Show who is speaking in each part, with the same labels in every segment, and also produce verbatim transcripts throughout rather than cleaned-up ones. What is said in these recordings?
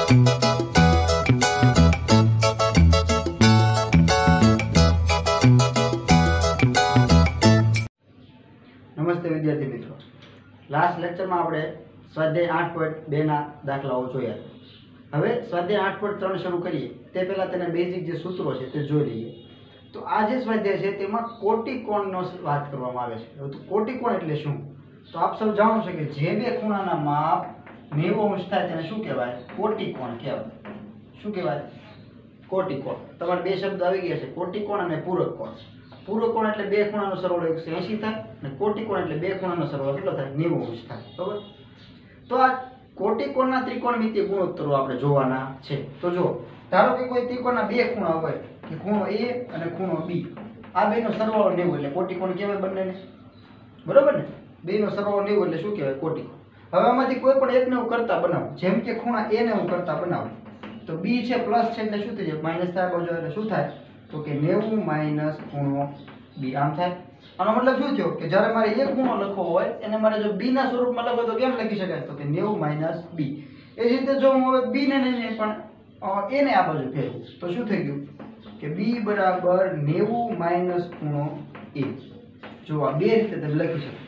Speaker 1: નમસ્તે વિદ્યાર્થી મિત્રો, લાસ્ટ લેક્ચરમાં આપણે સ્વાધ્યાય આઠ પોઈન્ટ બે ના દાખલાઓ જોયા. હવે સ્વાધ્યાય આઠ પોઈન્ટ ત્રણ શરૂ કરીએ તે પહેલાં તેના બેઝિક જે સૂત્રો છે તે જોઈ લઈએ. તો આ જે સ્વાધ્યાય છે તેમાં કોટિકોણનો વાત કરવામાં આવે છે. તો કોટિકોણ એટલે શું? તો આપ સૌ જાણો છો કે જે બે ખૂણાના માપ નેવું અંશ થાય તેને શું કહેવાય? કોટિકોણ કહેવાય. શું કહેવાય? કોટિકોણ. તમારે બે શબ્દ આવી ગયા છે, કોટિકોણ અને પૂરક કોણ. પૂરક કોણ એટલે બે ખૂણાનો સરવાળો એકસો એંશી થાય અને કોટિકોણ એટલે બે ખૂણાનો સરવાળો કેટલો થાય? નેવું અંશ થાય. બરાબર? તો આ કોટિકોણના ત્રિકોણમિતિય ગુણોત્તરો આપણે જોવાના છે. તો જો ધારો કે કોઈ ત્રિકોણના બે ખૂણા હોય કે ખૂણો A અને ખૂણો B, આ બેનો સરવાળો નેવું એટલે કોટિકોણ કહેવાય બંનેને. બરાબર ને? બેનો સરવાળો નેવું એટલે શું કહેવાય? કોટિકોણ. હવે આમાંથી કોઈ પણ એકને હું કરતા બનાવું, જેમ કે ખૂણા A ને હું કરતા બનાવું તો B છે પ્લસ છે એટલે શું થઈ જાય? માઇનસ થાય બાજુ એટલે શું થાય? તો કે નેવું માઇનસ ખૂણો B. આમ થાય. આનો મતલબ શું થયો કે જ્યારે મારે એક ખૂણો લખવો હોય એને મારે જો B ના સ્વરૂપમાં લખો તો કેમ લખી શકાય? તો કે નેવું માઇનસ B. એ જ રીતે જો હું હવે B ને નહીં પણ A ને આ બાજુ ફેરવું તો શું થઈ ગયું કે B બરાબર નેવું માઇનસ ખૂણો A. જો આ બે રીતે તમે લખી શકો.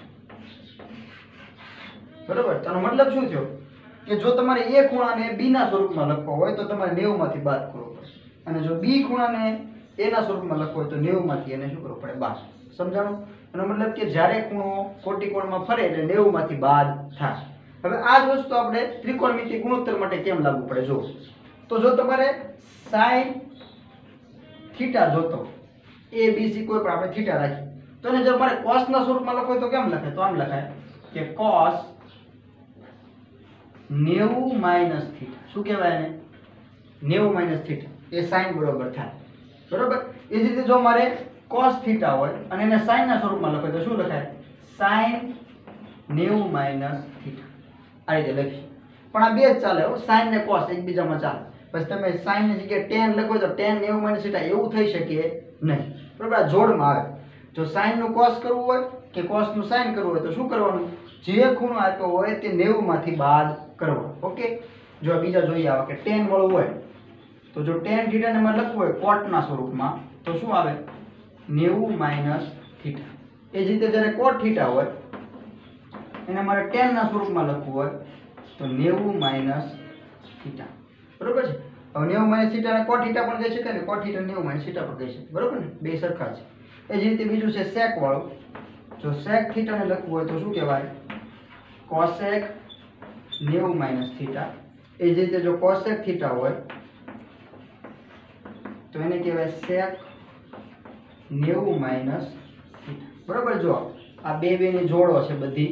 Speaker 1: બરાબર? આનો મતલબ શું થયો કે જો તમારે એ ખૂણાને B ના સ્વરૂપમાં લખવો હોય તો તમારે નેવું માંથી બાદ કરવો પડે, અને જો B ખૂણાને A ના સ્વરૂપમાં લખવો હોય તો નેવું માંથી એને શું કરવું પડે? બાદ. સમજાણું? એનો મતલબ કે જ્યારે ખૂણો કોટિકોણમાં ફરે એટલે નેવું માંથી બાદ થાય. હવે આ જ વસ્તુ આપણે ત્રિકોણમિતિય ગુણોત્તર માટે કેમ લાગુ પડે જો. તો જો તમારે sin થીટા જોતો A B C કોઈ પણ આપણે થીટા રાખી તો એને જો મારે cos ના સ્વરૂપમાં લખવો હોય તો કેમ લખાય? તો આમ લખાય કે cos નેવું માઇનસ થીટા. શું કહેવાય એને? નેવું માઇનસ થીટા એ sin બરોબર થાય. બરોબર? એ જ રીતે જો મારે cos થીટા હોય અને એને sin ના સ્વરૂપમાં લખો તો શું લખાય? sin નેવું માઇનસ થીટા. આ રીતે લખી. પણ આ બે જ ચાલે હો, sin ને cos એકબીજામાં ચાલે. પછી તમે sin ની જગ્યાએ tan લખો તો tan નેવું માઇનસ થીટા એવું થઈ શકે નહીં. બરોબર? આ જોડમાં આવે. જો sin નું cos કરવું હોય કે cos નું sin કરવું હોય તો શું કરવાનું? જે ખૂણો આપ્યો હોય તે નેવું માંથી બાદ કરવો. ઓકે? જો બીજા જોઈએ આવા કે tan વાળું હોય તો જો tan થીટા ને મારે લખવું હોય cot ના સ્વરૂપમાં તો શું આવે? નેવું માઇનસ થીટા. એ જ રીતે જ્યારે cot થીટા હોય એને મારે tan ના સ્વરૂપમાં લખવું હોય તો નેવું માઇનસ થીટા. બરોબર છે? હવે નેવું માઇનસ થીટા ને cot થીટા પણ કહી શકાય ને cot થીટા નેવું માઇનસ થીટા પણ કહી શકાય. બરોબર ને? બે સરખા છે. એ જ રીતે બીજું છે sec વાળું. જો sec થીટા ને લખવું હોય તો શું કહેવાય? cosec નેવું માઇનસ થીટા. એ જ રીતે જો cosec થીટા હોય તો એને કહેવાય sec નેવું માઇનસ થીટા. બરોબર? જો આ બે બે ની જોડો છે બધી,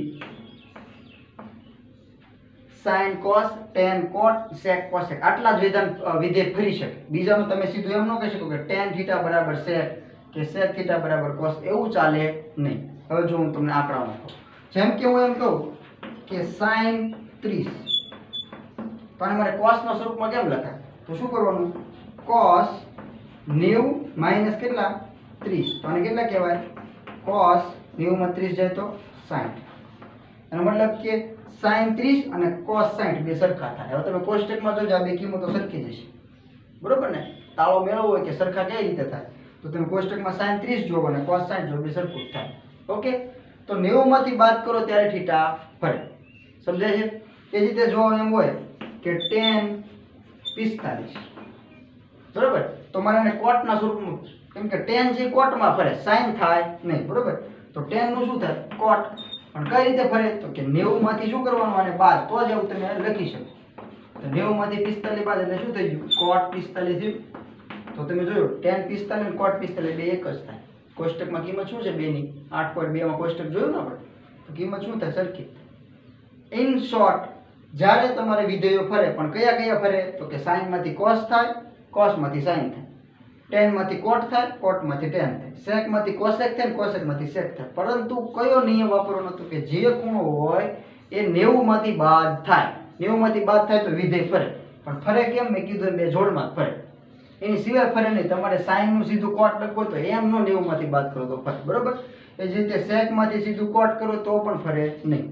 Speaker 1: sin cos tan cot sec cosec. આટલા જ વિધાન વિધેય ફરી શકે. બીજાનું તમે સીધું એમ ન કહી શકો કે tan થીટા બરાબર sec કે sec થીટા બરાબર cos. એવું ચાલે નહીં. હવે જો હું તમને આંકડામાં કહું, જેમ કે હું એમ કહું કે sin ત્રીસ તો આને મારે cos ના સ્વરૂપમાં કેમ લખાય? તો શું કરવાનું? cos નેવું માઇનસ કેટલા? ત્રીસ. તો આને કેટલા કહેવાય? cos નેવું માં ત્રીસ જાય તો સાઠ. એનો મતલબ કે sin ત્રીસ અને cos સાઠ બે સરખા થાય. હવે તમે કોષ્ટકમાં જોજો આ બે કિંમતો સરખી જશે. બરોબર ને? તાળો મેળવવો હોય કે સરખા કઈ રીતે થાય તો તમે કોષ્ટકમાં sin ત્રીસ જોવો અને cos સાઠ જોવો બે સરખું જ થાય. ઓકે? તો નેવું માંથી બાદ કરો ત્યારે થીટા ફરે. સમજાય છે? એ રીતે જો એમ હોય કે tan પિસ્તાલીસ. બરોબર? તો મારે એને cot ના સ્વરૂપમાં, કેમ કે tan છે cot માં ફરે, sin થાય નહીં. બરોબર? તો tan નું શું થાય? cot. પણ કઈ રીતે ફરે? તો કે નેવું માંથી શું કરવાનું? આને બાદ. તો જ એવું તમે લખી શકો. તો નેવું માંથી પિસ્તાલીસ બાદ એટલે શું થઈ ગયું? cot પિસ્તાલીસ થયું. તો તમે જોયું tan પિસ્તાલીસ અને cot પિસ્તાલીસ બે એક જ થાય. કોષ્ટકમાં કિંમત શું છે બેની? આઠ પોઈન્ટ બે માં કોષ્ટક જોયું ને આપણે? તો કિંમત શું થાય? સરખી. ઇન શોર્ટ, જ્યારે તમારે વિધેયો ફરે પણ કયા કયા ફરે? તો કે sin માંથી cos થાય, cos માંથી sin થાય, tan માંથી cot થાય, cot માંથી tan થાય, sec માંથી cosec થાય, cosec માંથી sec થાય. પરંતુ કયો નિયમ વાપરવાનો? તો કે જે ખૂણો હોય એ નેવું માંથી બાદ થાય. નેવું માંથી બાદ થાય તો વિધેય ફરે. પણ ફરે કેમ? મેં કીધું બે જોડમાં ફરે. એની સિવાય ફરે નહીં. તમારે sin નું સીધું cot લખવું તો એમ નો નેવું માંથી બાદ કરો તો ફરે. બરોબર? એ જ રીતે sec માંથી સીધું cot કરો તો પણ ફરે નહીં.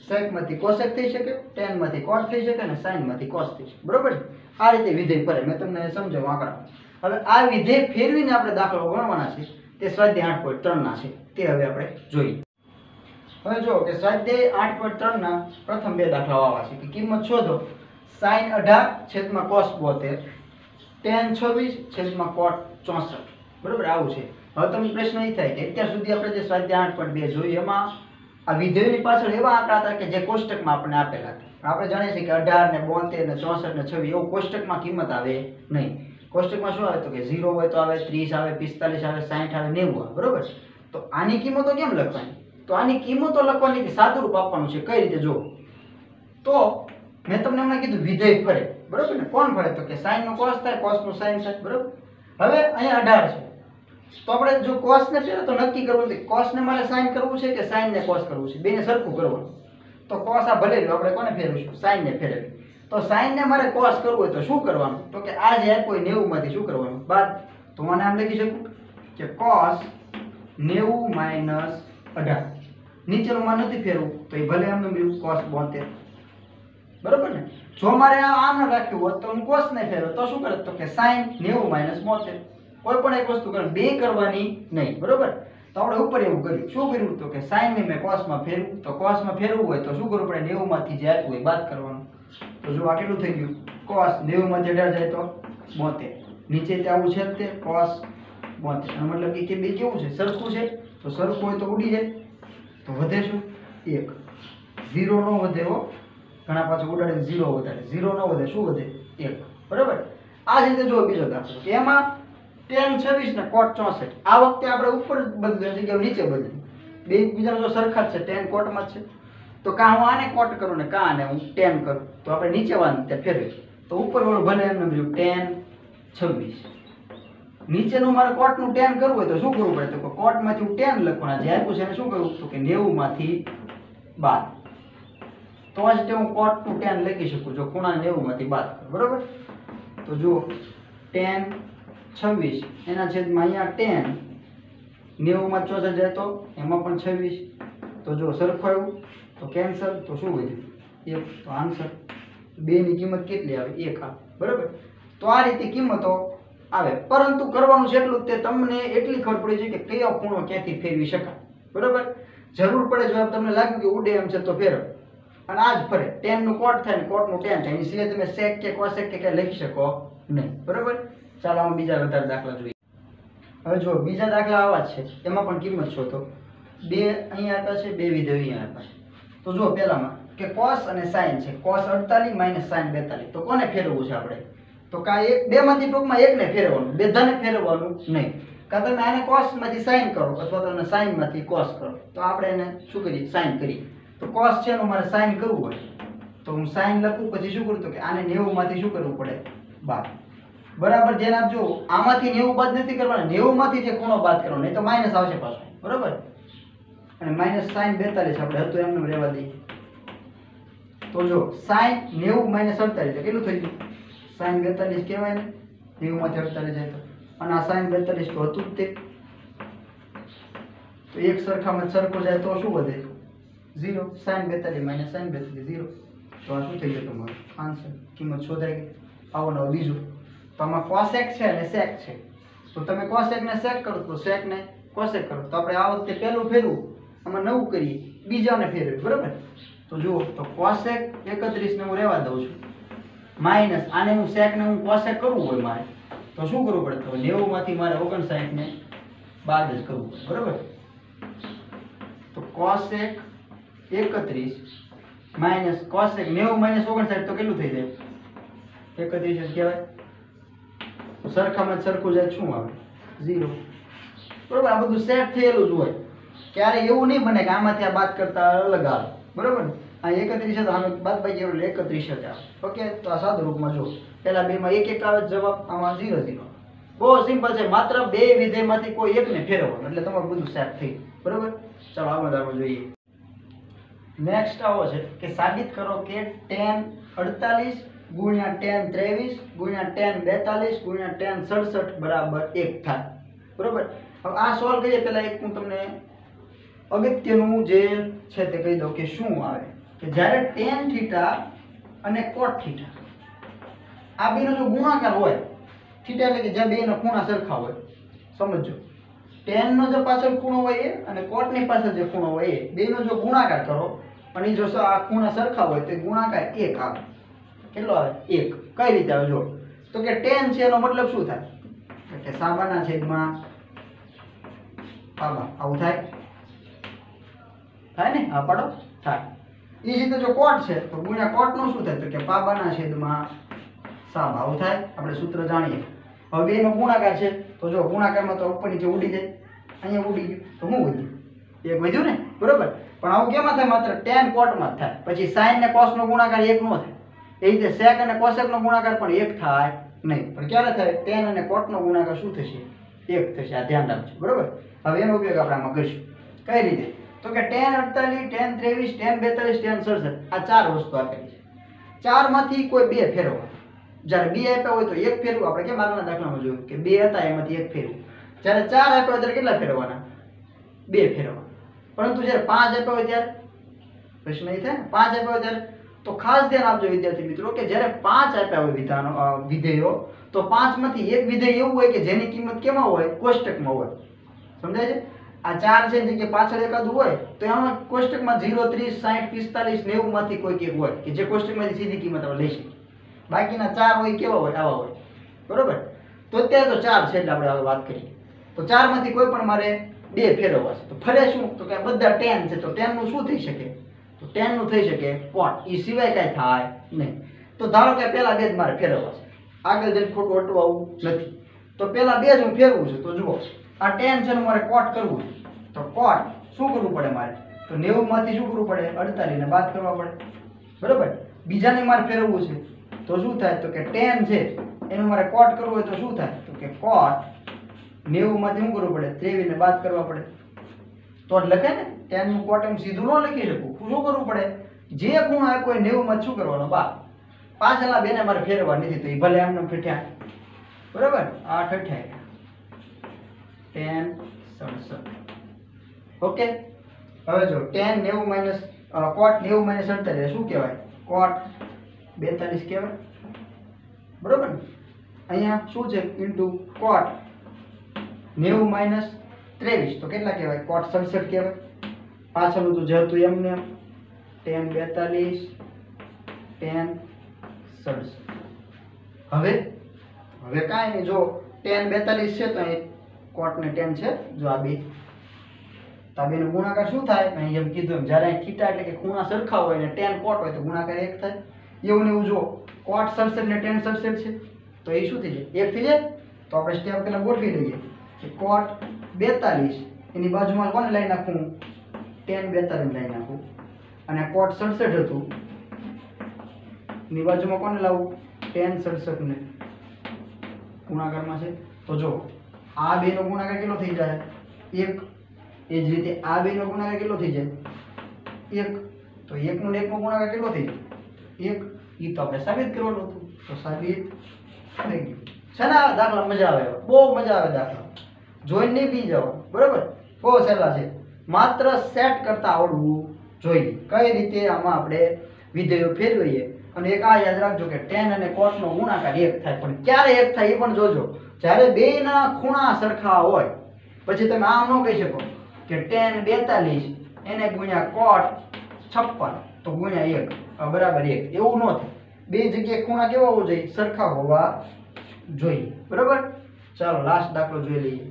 Speaker 1: sec માંથી cosec થઈ શકે, tan માંથી cot થઈ શકે અને sin માંથી cos થઈ શકે, બરોબર. આ રીતે વિધેય ફરે. મેં તમને સમજાવ્યું આંકડા. હવે આ વિધેય ફેરવીને આપણે દાખલો ગણવાના છે, તે સ્વાધ્યાય આઠ પોઈન્ટ ત્રણ ના છે, તે હવે આપણે જોઈએ. હવે જો કે સ્વાધ્યાય આઠ પોઈન્ટ ત્રણ ના પ્રથમ બે દાખલાઓ આવા છે કે કિંમત શોધો sin અઢાર છેદમાં cos બોતેર, tan છવ્વીસ છેદમાં cot ચોસઠ, બરોબર. આવું છે. હવે તમને પ્રશ્ન એ થાય કે અત્યાર સુધી આપણે જે સ્વાધ્યાય આઠ પોઈન્ટ બે જોયું એમાં આ વિધેયની પાછળ એવા આંકડા હતા કે જે કોષ્ટકમાં આપણે આપેલા હતા. આપણે જાણીએ છીએ કે અઢાર ને બોતેર ને ચોસઠ ને છવ્વીસ એવું કોષ્ટકમાં કિંમત આવે નહીં. કોષ્ટકમાં શું આવે તો કે ઝીરો હોય તો આવે, ત્રીસ આવે, પિસ્તાલીસ આવે, સાઠ આવે, નેવું આવે, બરોબર. તો આની કિંમતો કેમ લખવાની? તો આની કિંમતો લખવાની સાદુરૂપ આપવાનું છે. કઈ રીતે જો તો મેં તમને હમણાં કીધું વિધેય ફરે, બરોબર ને. કોણ ફરે તો કે sin નો cos થાય, cos નો sin થાય, બરોબર. હવે અહીંયા અઢાર છે તો આપણે જો cos ને ફેરવે તો નક્કી કરવું છે cos ને મારે sin કરવું છે કે sin ને cos કરવું છે, બેને સરખું કરવાનું. તો cos આ ભલે રહ્યું, આપણે કોને ફેરવીશું? sin ને ફેરવી. તો sin ને મારે cos કરવું હોય તો શું કરવાનું? તો કે આ જે આપ્યો નેવું માંથી શું કરવાનું? બાદ. તો મને આમ લખી શકું કે cos નેવું માઈનસ અઢાર. નીચેનું માં નથી ફેરવું તો એ ભલે આમ રહ્યું cos બોતેર, બરોબર ને. જો મારે આમ રાખ્યું હોત તો હું cos ને ફેરવું તો શું કરે તો કે sin નેવું માઈનસ બોતેર. કોઈ પણ એક વસ્તુ કરે બે કરવાની નહીં, બરોબર. તો આપણે ઉપર એવું કર્યું. શું કર્યું તો કે sin ને મેં cos માં ફેરવું. તો cos માં ફેરવું હોય તો શું કરવું પડે? નેવું માંથી જે આપ્યું હોય બાદ કરવાનું. તો જો આ કેટલું થઈ ગયું? cos નેવું માંથી અઢાર જાય તો બોતેર. નીચે આવું છે તે cos બોતેર. આનો મતલબ કે બે કેવું છે? સરખું છે. તો સરખું હોય તો ઉડી જાય. તો વધે શું? એક. ઝીરો નો વધે હો, ઘણા પાછું ઉડાડીને ઝીરો વધારે. ઝીરો નો વધે, શું વધે? એક, બરોબર. આ જ રીતે જો બીજો દાખલો કે એમાં tan છવ્વીસ ને cot ચોસઠ. આ વખતે આપણે ઉપર બદલ્યું છે કે નીચે બદલ્યું. બે બીજા જો સરખા જ છે, tan cot માં જ છે. તો કાં હું આને cot કરું ને કાં આને હું tan કરું. તો આપણે નીચે વાળું તે ફેરવી. તો ઉપર વાળું ભલે એમને બીજું tan છવ્વીસ. નીચેનું મારે cot નું tan કરવું હોય તો શું કરવું પડે? તો cot માંથી હું tan લખવાના. જે આપ્યું છે એને શું કરવું? તો કે નેવું માંથી બાદ. તો જ તે હું cot નું tan લખી શકું જો ખૂણા નેવું માંથી બાદ કરું, બરોબર. તો જુઓ tan છવ્વીસ એના છેદમાં અહીંયા tan નેવું માં ચોસઠ જાય તો એમાં પણ છવ્વીસ. તો જો સરખું આવ્યું તો કેન્સલ. તો શું વધ્યું? એક. તો આન્સર બે ની કિંમત કેટલી આવે? એક આવે, બરોબર. તો આ રીતે કિંમતો આવે. પરંતુ કરવાનું છે એટલું તે તમને એટલી ખબર પડી છે કે કયો ખૂણો ક્યાંથી ફેરવી શકાય, બરોબર. જરૂર પડે જો તમને લાગ્યું કે ઉડે એમ છે તો ફેરવ. અને આ જ ફરે. tan નું cot થાય ને cot નું tan થાય. એની સિવાય તમે sec કે cosec કે કઈ લખી શકો નહીં, બરોબર. ચાલો આમાં બીજા વધારે દાખલા જોઈએ. હવે જો બીજા દાખલા આવા જ છે, એમાં પણ કિંમત શોધો. બે અહીંયા આપ્યા છે, બે વિધેય અહીંયા આપ્યા છે. તો જો પહેલામાં કે cos અને sin છે. cos અડતાલીસ માઈનસ sin બેતાલીસ. તો કોને ફેરવવું છે આપણે? તો કા એક બે માંથી ટૂંકમાં એકને ફેરવવાનું, બધાને ફેરવવાનું નહીં. કા તમે આને cos માંથી sin કરો અથવા તો આને sin માંથી cos કરો. તો આપણે એને શું કરીએ? sin કરીએ. તો cos છે એનું મારે sin કરવું હોય તો હું sin લખું. પછી શું કરું તો કે આને નેવું માંથી શું કરવું પડે? બાદ. બરાબર ધ્યાન આપજો. આમાંથી નેવું બાદ નથી કરવાના, નેવું માંથી જે ખૂણો બાદ કરવાનો, નહીં તો માઈનસ આવશે પાછો, બરોબર. અને માઈનસ sin બેતાલીસ આપણે હતું એમને રહેવા દઈએ. તો જો sin નેવું માઈનસ અડતાલીસ કેટલું થઈ ગયું? sin બેતાલીસ કહેવાય ને, નેવું માંથી અડતાલીસ જાય તો. અને આ sin બેતાલીસ તો હતું જ તે. તો એક સરખામાં સરખો જાય તો શું વધે? ઝીરો. sin બેતાલીસ માઈનસ sin બેતાલીસ ઝીરો. તો આ શું થઈ ગયું તમારું? આન્સર. કિંમત શોધાઈ ગઈ. આવો નવો બીજું. તો આમાં cosec છે અને sec છે. તો તમે cosec ને sec કરો તો sec ને cosec કરો. તો આપણે આ વખતે પહેલું ફેરવું, આમાં નવું કરીએ, બીજાને ફેરવીએ, બરોબર. તો જુઓ તો cosec એકત્રીસ ને હું રહેવા દઉં છું. માઈનસ આને હું sec ને હું cosec કરવું હોય મારે તો શું કરવું પડે? તો નેવું માંથી મારે ઓગણસાઠ ને બાદ જ કરવું પડે, બરોબર. તો cosec એકત્રીસ માઈનસ cosec નેવું માઈનસ ઓગણસાઠ તો કેટલું થઈ જાય? એકત્રીસ જ કહેવાય. સરખામાં સરખું જાય શું આવે? ઝીરો, બરોબર. આ બધું સેટ થયેલું જ હોય. ક્યારે એવું નહીં બને કે આમાંથી આ બાદ કરતા અલગ આવે, બરોબર. આ એકત્રીસ છે તો આનો બાદ બાકી એટલે એકત્રીસ જ આવે. ઓકે. તો આ સાદું રૂપમાં જો પહેલા બે માં એક એક આવે જવાબ, આમાં ઝીરો ઝીરો. બહુ સિમ્પલ છે. માત્ર બે વિધેયમાંથી કોઈ એકને ફેરવવાનું એટલે તમારું બધું સેટ થઈ, બરોબર. ચાલો આગળ દાખલો જોઈએ. નેક્સ્ટ આવો છે કે સાબિત કરો કે tan અડતાલીસ ગુણ્યા tan ત્રેવીસ ગુણ્યા tan બેતાલીસ ગુણ્યા tan સડસઠ બરાબર એક થાય, બરોબર. હવે આ સોલ્વ કરીએ પહેલા એક હું તમને અગત્યનું જે છે તે કહી દઉં કે શું આવે. કે જ્યારે tan થીટા અને cot થીટા આ બેનો જો ગુણાકાર હોય, થીટા એટલે કે જ્યાં બેના ખૂણા સરખા હોય, સમજો tan નો જે પાછળ ખૂણો હોય એ અને cot ની પાછળ જે ખૂણો હોય એ બેનો જો ગુણાકાર કરો અને જો આ ખૂણા સરખા હોય તો ગુણાકાર એક આવે. કેટલો આવે? એક. કઈ રીતે આવે જો? તો કે tan છે એનો મતલબ શું થાય? તો કે સાબાના છેદમાં પાબા. આવું થાય? થાય ને? હા પાડો. થાય. એ રીતે જો cot છે તો ગુણ્યા cot નું શું થાય? તો કે પાબાના છેદમાં સાબા. આવું થાય? આપણે સૂત્ર જાણીએ. હવે બેનો ગુણાકાર છે તો જો ગુણાકારમાં તો ઉપર નીચે ઉડી જાય. અહીંયા ઉડી ગયું તો શું વધ્યું? એક વધ્યું ને, બરોબર? પણ આવું કેમાં થાય? માત્ર tan cot માં જ થાય. પછી sin ને cos નો ગુણાકાર એક નો થાય. એ રીતે sec અને cosec નો ગુણાકાર પણ એક થાય નહીં. પણ ક્યારે થાય? tan અને cot નો ગુણાકાર શું થશે? એક થશે. આ ધ્યાન રાખજો, બરોબર? હવે એનો ઉપયોગ આપણે આમાં કરીશું. કઈ રીતે? તો કે tan અડતાલીસ, tan ત્રેવીસ, tan બેતાલીસ, tan સડસઠ આ ચાર વસ્તુ આપેલી છે. ચાર માંથી કોઈ બે ફેરવવા. જ્યારે બે આપ્યા હોય તો એક ફેરવું. આપણે કેમ આગળના દાખલામાં જોયું કે બે હતા એમાંથી એક ફેરવું. જ્યારે ચાર આપ્યા હોય ત્યારે કેટલા ફેરવવાના? બે ફેરવવા. પરંતુ જ્યારે પાંચ આપ્યા હોય ત્યારે પ્રશ્ન એ થાય ને, પાંચ આપ્યા હોય ત્યારે તો ખાસ ધ્યાન આપજો વિદ્યાર્થી મિત્રો કે જ્યારે પાંચ આપ્યા હોય વિધાનો વિધેયો તો પાંચ માંથી એક વિધેય એવું હોય કે જેની કિંમત કેમાં હોય? કોષ્ટકમાં હોય. સમજાય છે? આ ચાર છે જે પાછળ એકાદું હોય તો એમાં કોષ્ટકમાં ઝીરો, ત્રીસ, સાઠ, પિસ્તાલીસ, નેવું માંથી કોઈક એક હોય કે જે કોષ્ટકમાંથી સીધી કિંમત આપણે લઈ શકીએ. બાકીના ચાર હોય કેવા હોય? આવા હોય, બરોબર? તો અત્યારે તો ચાર છે એટલે આપણે હવે વાત કરીએ. તો ચાર માંથી કોઈ પણ મારે બે ફેરવવા છે તો ફરે શું? તો કે બધા tan છે તો tan નું શું થઈ શકે? તો tan નું થઈ શકે cot. એ સિવાય કાંઈ થાય નહીં. તો ધારો કે પહેલા બે જ મારે ફેરવવા છે, આગળ જઈને ખોટું અટવાવું નથી. તો પહેલા બે જ હું ફેરવું છે. તો જુઓ આ tan છે મારે cot કરવું છે તો cot શું કરવું પડે મારે? તો નેવું માંથી શું કરવું પડે? અડતાલીસ ને બાદ કરવા પડે, બરોબર? બીજાને મારે ફેરવવું છે તો શું થાય? તો કે tan છે એનું મારે cot કરવું હોય તો શું થાય? તો કે cot નેવું માંથી શું કરવું પડે? ત્રેવીસ ને બાદ કરવા પડે. તો જ લખે ને. tan નું cot એમ સીધું ન લખી શકું. શું કરવું પડે? જે ખૂણો આપ્યો હોય નેવું માં શું કરવાનો? બાદ. પાછળના બેને મારે ફેરવવા નથી તો એ ભલે એમને ફેઠ્યા, બરોબર? આઠ અઠ્યાવીસ tan સડસઠ. ઓકે. હવે જો tan નેવું માઇનસ cot નેવું માઇનસ અડતાલીસ શું કહેવાય? cot બેતાલીસ કહેવાય, બરોબર ને? અહીંયા શું છે? ઇન્ટુ cot નેવું માઇનસ ત્રેવીસ તો કેટલા કહેવાય? cot સડસઠ કહેવાય. પાછળનું તો જે હતું એમને tan બેતાલીસ, tan સડસઠ. હવે હવે કાંઈ નહીં. જો tan બેતાલીસ છે તો અહીં cot ને tan છે. જો આ બે તો આ બેનો ગુણાકાર શું થાય? મેં એમ કીધું એમ જ્યારે થીટા એટલે કે ખૂણા સરખા હોય ને tan cot હોય તો ગુણાકાર એક થાય. એવું ને એવું જો cot સડસઠ ને tan સડસઠ છે તો એ શું થઈ જાય? એક થઈ જાય. તો આપણે સ્ટેપ પહેલા ગોઠવી લઈએ કે cot બેતાલીસ એની બાજુમાં કોને લઈ નાખું? tan બેતાલીસ લઈ નાખું. અને cot સડસઠ હતું એની બાજુમાં કોને લાવું? tan સડસઠ ને ગુણાકારમાં છે. તો જો આ બે નો ગુણાકાર કેટલો થઈ જાય? એક. એ જ રીતે આ બે નો ગુણાકાર કેટલો થઈ જાય? એક. તો એક નો એક નો ગુણાકાર કેટલો થઈ જાય? એક. એ તો આપણે સાબિત કરવાનું હતું તો સાબિત થઈ ગયું છે ને. આ દાખલા મજા આવે, બહુ મજા આવે દાખલા જોઈને નહીં પી જાવ, બરોબર? બહુ સહેલા છે. માત્ર સેટ કરતા આવડવું જોઈએ કઈ રીતે આમાં આપણે વિધેયો ફેરવીએ. અને એક આ યાદ રાખજો કે tan અને cot નો ગુણાકાર એક થાય. પણ ક્યારે એક થાય એ પણ જોજો. જ્યારે બેના ખૂણા સરખા હોય પછી તમે આમ ન કહી શકો કે tan બેતાલીસ એને ગુણ્યા cot છપ્પન તો ગુણ્યા એક બરાબર એક. એવું ન થાય. બે જગ્યાએ ખૂણા કેવા હોવા જોઈએ? સરખા હોવા જોઈએ, બરાબર? ચાલો લાસ્ટ દાખલો જોઈ લઈએ.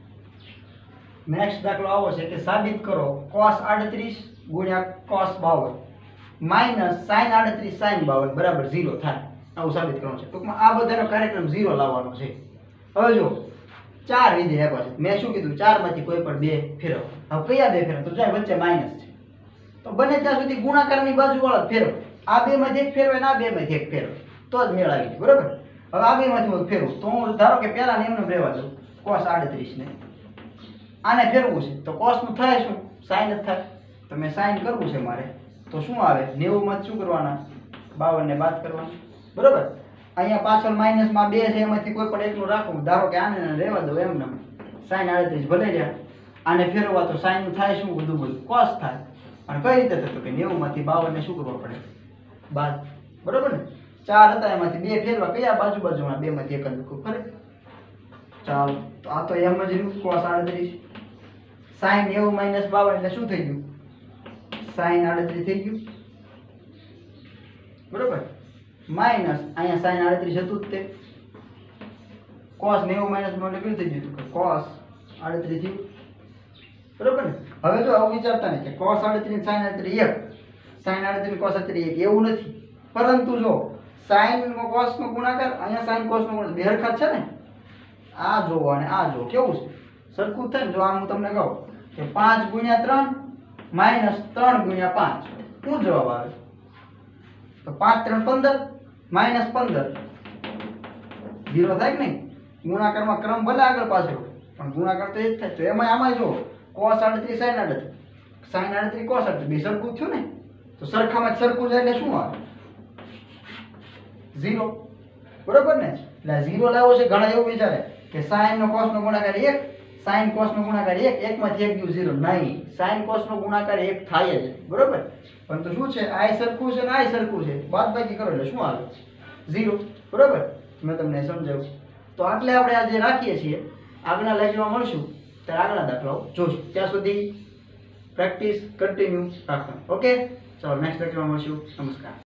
Speaker 1: નેક્સ્ટ દાખલો આવો છે કે સાબિત કરો cos આડત્રીસ ગુણ્યા cos બાવન માઇનસ sin આડત્રીસ sin બાવન બરાબર ઝીરો થાય. આવું સાબિત કરવાનું છે. ટૂંકમાં આ બધાનો કાર્યક્રમ ઝીરો લાવવાનો છે. હવે જો ચાર વિધેય આપ્યા છે. મેં શું કીધું? ચાર માંથી કોઈ પણ બે ફેરવો. હવે કયા બે ફેરવો? તો જાય વચ્ચે માઇનસ છે તો બને ત્યાં સુધી ગુણાકારની બાજુ વાળા ફેરવો. આ બે માંથી એક ફેરવે ને આ બે માંથી એક ફેરવે તો જ મેળ આવી જાય, બરોબર? હવે આ બે માંથી હું ફેરવું તો હું ધારો કે પહેલા ને એમને રહેવા દઉં cos આડત્રીસ ને આને ફેરવું છે તો cos નું થાય શું? sin જ થાય. તો મેં sin કરવું છે મારે તો શું આવે? નેવું માં શું કરવાના? બાવન ને બાદ કરવાના, બરોબર? અહીંયા પાછળ માઇનસ માં બે છે એમાંથી કોઈ પણ એકનું રાખું. ધારો કે આને રહેવા દઉં એમને sin આડત્રીસ ભલે રહ્યા. આને ફેરવવા તો sin નું થાય શું? બધું બધું cos થાય. અને કઈ રીતે થતું કે નેવું માંથી બાવન ને શું કરવું પડે બાદ, બરોબર ને? ચાર હતા એમાંથી બે ફેરવા, કયા બાજુ બાજુમાં બે માંથી એક જ મૂકવું ખરે. ચાલો તો આ તો એમ જ રહ્યું cos આડત્રીસ. sin નેવું માઇનસ બાવન એટલે શું થઈ ગયું? sin આડત્રીસ થઈ ગયું, બરોબર? માઇનસ અહીંયા sin આડત્રીસ હતું જ તે, cos નેવું માઇનસ બાવન એટલે કેટલું થઈ ગયું? cos આડત્રીસ થયું, બરોબર ને? હવે જો આવું વિચારતા નહીં કે cos આડત્રીસ sin આડત્રીસ એક, sin આડત્રીસ cos આડત્રીસ એક, એવું નથી. પરંતુ જો sin cos નો ગુણાકાર, અહીંયા sin cos નો ગુણાકાર બે હરખા છે ને, આ જોવો અને આ જોવો કેવું છે? સરખું થાય ને. જો આમ હું તમને કહું કે પાંચ ગુણ્યા ત્રણ માઇનસ ત્રણ ગુણ્યા પાંચ, શું જવાબ આવે? તો પાંચ ત્રણ પંદર માઇનસ પંદર, ઝીરો થાય કે નહીં? ગુણાકારમાં ક્રમ ભલે આગળ પાછળ પણ ગુણાકાર તો એ જ થાય. તો એમાં આમાં જો cos આડત્રીસ sin આડત્રીસ, sin આડત્રીસ cos આડત્રીસ બે સરખું થયું ને, તો સરખામાં સરખું જાય એટલે શું આવે? ઝીરો, બરોબર ને? એટલે ઝીરો લાવવો છે. ઘણા એવું વિચારે કે sin નો cos નો ગુણાકાર એક, sin cos નો ગુણાકાર એક, એક માંથી એક ગયું ઝીરો. નહીં, sin cos નો ગુણાકાર એક થાય જ, બરોબર? પરંતુ શું છે? આ સરખું છે ને આ સરખું છે, બાદબાકી કરો એટલે શું આવે? ઝીરો, બરોબર? મેં તમને સમજાવ્યું. તો આટલે આપણે આજે રાખીએ છીએ. આગળના લેક્ચરમાં મળશું ત્યારે આગળના દાખલાઓ જોશું. ત્યાં સુધી પ્રેક્ટિસ કન્ટિન્યુ રાખવાનું. ઓકે, ચાલો નેક્સ્ટ લેક્ચરમાં મળશું. નમસ્કાર.